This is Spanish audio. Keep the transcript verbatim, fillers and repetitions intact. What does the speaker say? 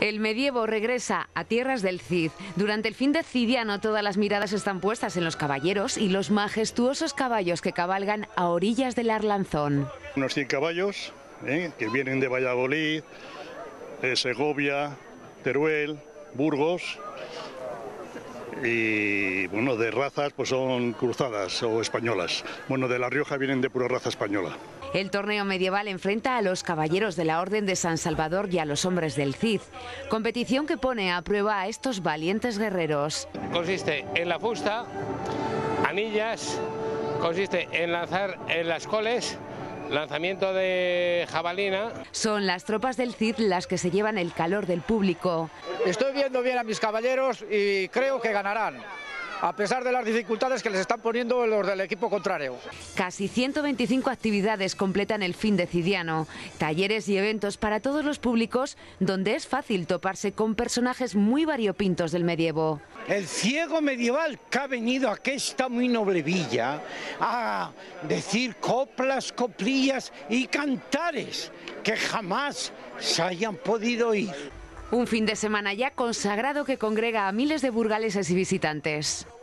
El medievo regresa a tierras del Cid. Durante el fin decidiano todas las miradas están puestas en los caballeros y los majestuosos caballos que cabalgan a orillas del Arlanzón. Unos cien caballos ¿eh? que vienen de Valladolid, de Segovia, Teruel, Burgos y bueno, de razas pues son cruzadas o españolas. Bueno, de La Rioja vienen de pura raza española. El torneo medieval enfrenta a los caballeros de la Orden de San Salvador y a los hombres del Cid. Competición que pone a prueba a estos valientes guerreros. Consiste en la fusta, anillas, consiste en lanzar en las coles, lanzamiento de jabalina. Son las tropas del Cid las que se llevan el calor del público. Estoy viendo bien a mis caballeros y creo que ganarán, a pesar de las dificultades que les están poniendo los del equipo contrario. Casi ciento veinticinco actividades completan el fin decidiano, talleres y eventos para todos los públicos, donde es fácil toparse con personajes muy variopintos del medievo. El ciego medieval que ha venido a esta muy noble villa a decir coplas, coplillas y cantares que jamás se hayan podido oír. Un fin de semana ya consagrado que congrega a miles de burgaleses y visitantes.